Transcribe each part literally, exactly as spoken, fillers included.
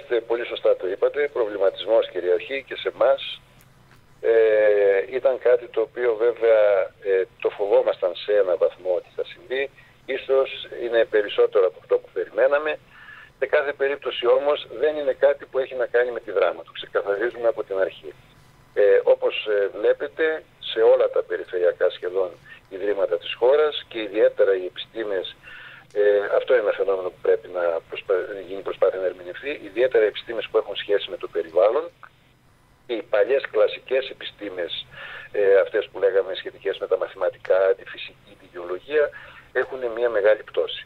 Κοιτάξτε, πολύ σωστά το είπατε, προβληματισμός κυριαρχεί και σε εμάς. Ε, ήταν κάτι το οποίο βέβαια ε, το φοβόμασταν σε έναν βαθμό ότι θα συμβεί. Ίσως είναι περισσότερο από αυτό που περιμέναμε. Σε κάθε περίπτωση όμως δεν είναι κάτι που έχει να κάνει με τη δράμα. Το ξεκαθαρίζουμε από την αρχή. Ε, όπως ε, βλέπετε, σε όλα τα περιφερειακά σχεδόν ιδρύματα της χώρας και ιδιαίτερα οι επιστήμες, ε, αυτό είναι ένα φαινόμενο που πρέπει να προσπα... γίνει προσπάθεια να ερμηνευθεί, ιδιαίτερα οι επιστήμες που έχουν σχέση με το περιβάλλον και οι παλιές κλασικές επιστήμες, ε, αυτές που λέγαμε σχετικές με τα μαθηματικά, τη φυσική, τη γεωλογία, έχουν μια μεγάλη πτώση.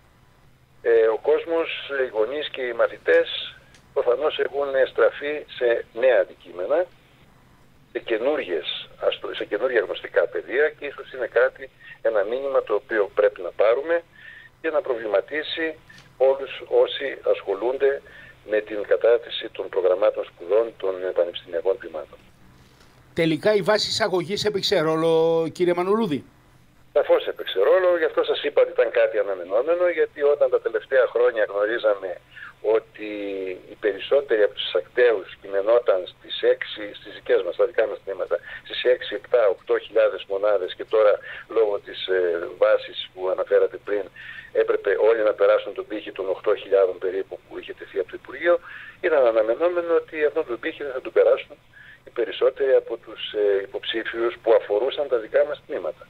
Ε, ο κόσμος, οι γονείς και οι μαθητές προφανώς έχουν στραφεί σε νέα αντικείμενα, σε, σε καινούργια γνωστικά πεδία και ίσως είναι κάτι, ένα μήνυμα το οποίο πρέπει να πάρουμε και να προβληματίσει όλους όσοι ασχολούνται με την κατάρτιση των προγραμμάτων σπουδών των πανεπιστημιακών τμήματων. Τελικά η βάση εισαγωγής έπαιξε ρόλο, κύριε Μανουλούδη? Σαφώς έπαιξε ρόλο, γι' αυτό σας είπα ότι ήταν κάτι αναμενόμενο, γιατί όταν τα τελευταία χρόνια γνωρίζαμε ότι οι περισσότεροι από τους εισακτέους κειμενόταν στις έξι, στις δικές μας, στα δικά μας τμήματα, στις έξι, επτά, οκτώ χιλιάδες μονάδες και τώρα λόγω της ε, βάσης που αναφέρατε πριν έπρεπε όλοι να περάσουν τον πύχη των οκτώ χιλιάδες περίπου που είχε τεθεί από το Υπουργείο, ήταν αναμενόμενο ότι αυτόν τον πύχη δεν θα τον περάσουν οι περισσότεροι από τους ε, υποψήφιους που αφορούσαν τα δικά μας τμήματα.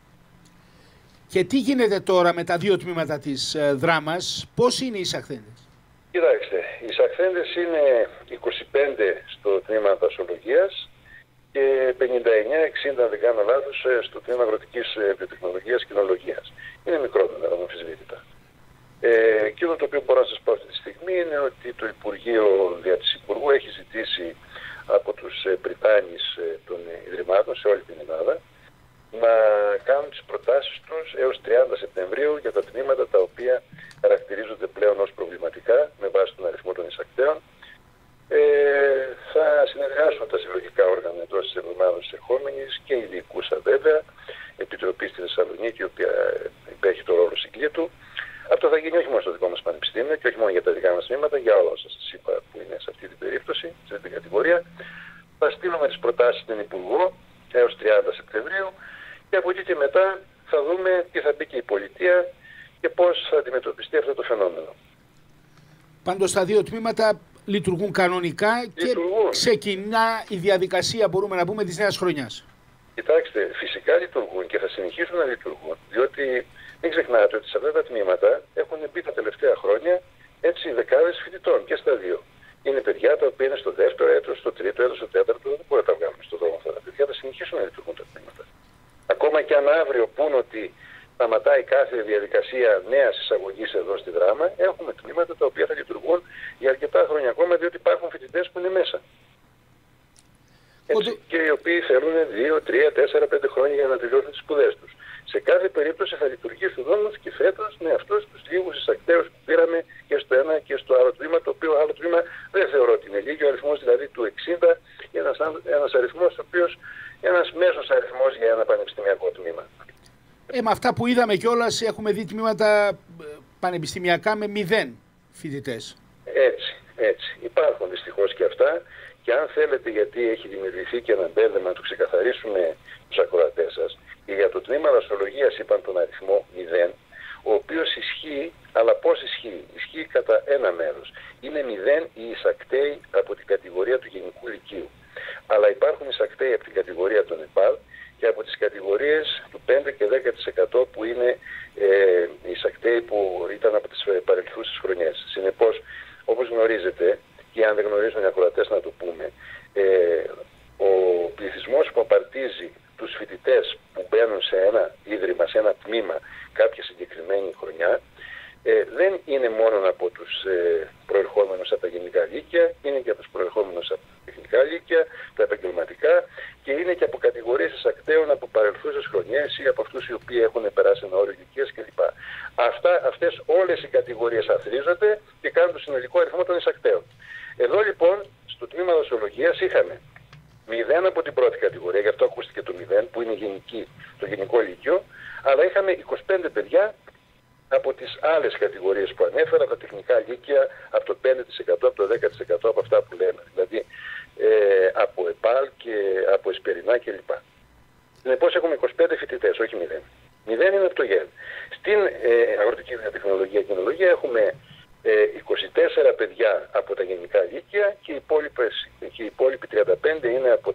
Και τι γίνεται τώρα με τα δύο τμήματα της ε, δράμας, πώς είναι οι εισαχθέντες? Κοιτάξτε, οι εισαχθέντες είναι είκοσι πέντε στο τμήμα δασολογίας και πενήντα εννιά εξήντα, αν δεν κάνω λάθος, στο τμήμα αγροτικής βιοτεχνολογίας και κοινολογίας. Είναι μικρό νούμερο, αμφισβήτητα. Ε, εκείνο το οποίο μπορώ να σας πω αυτή τη στιγμή είναι ότι το Υπουργείο δια της Υπουργού έχει ζητήσει από τους πριτάνεις των Ιδρυμάτων σε όλη την Ελλάδα να κάνουν τις προτάσεις τους έως τριάντα Σεπτεμβρίου για τα τμήματα τα οποία χαρακτηρίζονται πλέον ως προβληματικά με βάση τον αριθμό των εισακτέων. Ε, θα συνεργάσουν τα συλλογικά όργανα εντός της εβδομάδας της ερχόμενης και η διοικούσα βέβαια, Επιτροπή στη Θεσσαλονίκη, η οποία υπέχει το ρόλο συγκλήτου. Αυτό θα γίνει όχι μόνο στο δικό μας πανεπιστήμιο και όχι μόνο για τα δικά μας τμήματα, για όλα όσα σας είπα που είναι σε αυτή την περίπτωση, σε αυτή την κατηγορία. Θα στείλουμε τις προτάσεις στην Υπουργό έως τριάντα Σεπτεμβρίου και από εκεί και μετά θα δούμε τι θα μπει και η πολιτεία και πώς θα αντιμετωπιστεί αυτό το φαινόμενο. Πάντως τα δύο τμήματα λειτουργούν κανονικά λειτουργούν. Και ξεκινά η διαδικασία, μπορούμε να πούμε, της νέας χρονιάς. Κοιτάξτε, φυσικά λειτουργούν και θα συνεχίσουν να λειτουργούν, διότι μην ξεχνάτε ότι σε αυτά τα τμήματα έχουν μπει τα τελευταία χρόνια έτσι δεκάδες φοιτητών και στα δύο. Είναι παιδιά τα οποία είναι στο δεύτερο έτος, στο τρίτο έτος, στο τέταρτο, δεν μπορεί να τα βγάλουμε στον δρόμο αυτά τα παιδιά, θα συνεχίσουν να λειτουργούν τα τμήματα. Ακόμα και αν αύριο πούν ότι σταματάει κάθε διαδικασία νέας εισαγωγής εδώ στη δράμα, έχουμε τμήματα τα οποία θα λειτουργούν για αρκετά χρόνια ακόμα, διότι υπάρχουν φοιτητές που είναι μέσα. Έτσι, και οι οποίοι θέλουν δύο, τρία, τέσσερα, πέντε χρόνια για να τελειώσουν τις σπουδές τους. Σε κάθε περίπτωση θα λειτουργήσουν όμως και φέτος με αυτούς τους λίγους εισακτέους που πήραμε και στο ένα και στο άλλο τμήμα, το οποίο άλλο τμήμα δεν θεωρώ ότι είναι λίγο, ο αριθμός δηλαδή του εξήντα, ένας, ένας αριθμός ο οποίος ένας μέσος αριθμός για ένα πανεπιστημιακό τμήμα. Ε, με αυτά που είδαμε κιόλας έχουμε δει τμήματα πανεπιστημιακά με μηδέν φοιτητές. Έτσι, έτσι. Υπάρχουν δυστυχώς και αυτά και αν θέλετε, γιατί έχει δημιουργηθεί και ένα μπέρδεμα να το ξεκαθαρίσουμε τους ακροατές σας, και για το τμήμα δασολογίας είπαν τον αριθμό μηδέν, ο οποίος ισχύει, αλλά πώς ισχύει? Ισχύει κατά ένα μέρος. Είναι μηδέν οι εισακτέοι από την κατηγορία του γενικού λυκείου. Αλλά υπάρχουν εισακτέοι από την κατηγορία των ΕΠΑΛ και από τις κατηγορίες του πέντε και δέκα τοις εκατό που είναι ε, οι εισακτέοι που ήταν από τις παρελθούσες χρονιές. Συνεπώς, όπως γνωρίζετε, και αν δεν γνωρίζουν οι ακροατές να το πούμε, ε, ο πληθυσμός που απαρτίζει τους φοιτητές που μπαίνουν σε ένα ίδρυμα, σε ένα τμήμα κάποια συγκεκριμένη χρονιά, ε, δεν είναι μόνο από τους ε, προερχόμενους από τα γενικά λύκεια, είναι και από τους προερχόμενους από τα τεχνικά λύκεια, τα επαγγελματικά και είναι και από κατηγορίες εισακτέων από παρελθούσες χρονιές ή από αυτούς οι οποίοι έχουν περάσει ένα όριο ηλικίας κλπ. Αυτά, αυτές όλες οι κατηγορίες αθροίζονται και κάνουν το συνολικό αριθμό των εισακτέων. Εδώ λοιπόν στο τμήμα δασολογίας είχαμε μηδέν από την πρώτη κατηγορία, γι' αυτό ακούστηκε το μηδέν που είναι γενική, το γενικό λύκειο, αλλά είχαμε είκοσι πέντε παιδιά από τις άλλες κατηγορίες που ανέφερα, τα τεχνικά λύκεια από το πέντε τοις εκατό, από το δέκα τοις εκατό από αυτά που λέμε. Δηλαδή ε, από ΕΠΑΛ και από Εσπερινά κλπ. Συνεπώς έχουμε είκοσι πέντε φοιτητές, όχι μηδέν. Μηδέν είναι από το ΓΕΔ. Στην ε, αγροτική βιοτεχνολογία και κοινολογία έχουμε ε, είκοσι τέσσερα παιδιά από τα γενικά λύκεια και οι, και οι υπόλοιποι τριάντα πέντε είναι από